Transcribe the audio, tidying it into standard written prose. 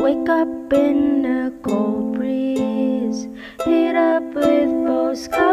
Wake up in a cold breeze, heat up with both skies.